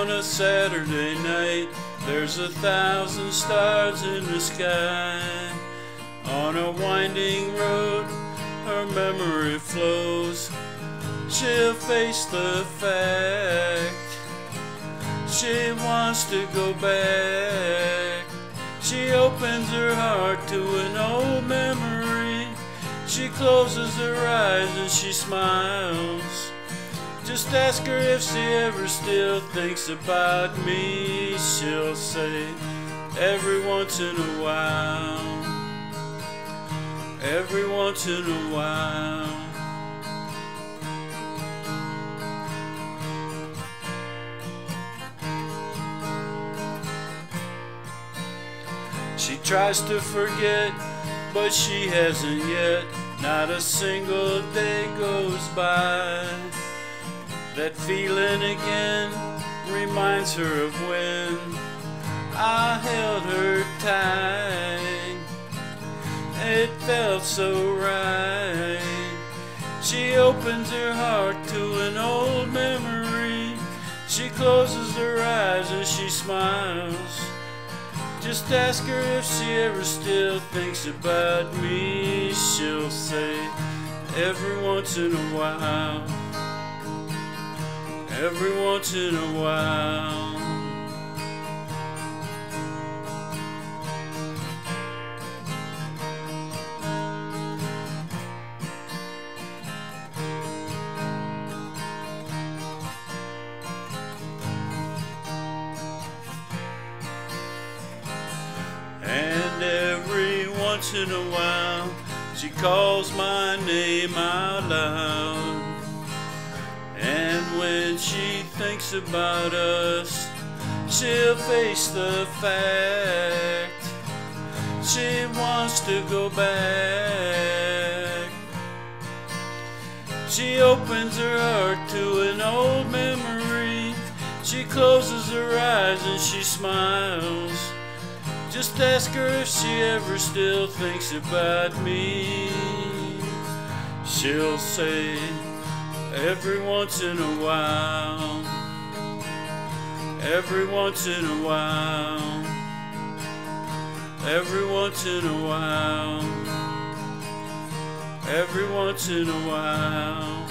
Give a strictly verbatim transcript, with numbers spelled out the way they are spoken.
On a Saturday night, there's a thousand stars in the sky. On a winding road, her memory flows. She'll face the fact she wants to go back. She opens her heart to an old memory. She closes her eyes and she smiles. Just ask her if she ever still thinks about me. She'll say, every once in a while, every once in a while. She tries to forget, but she hasn't yet. Not a single day goes by. That feeling again reminds her of when I held her tight. It felt so right. She opens her heart to an old memory. She closes her eyes and she smiles. Just ask her if she ever still thinks about me. She'll say, every once in a while, every once in a while. And every once in a while, she calls my name out loud. And when she thinks about us, she'll face the fact she wants to go back. She opens her heart to an old memory. She closes her eyes and she smiles. Just ask her if she ever still thinks about me. She'll say, every once in a while, every once in a while, every once in a while, every once in a while.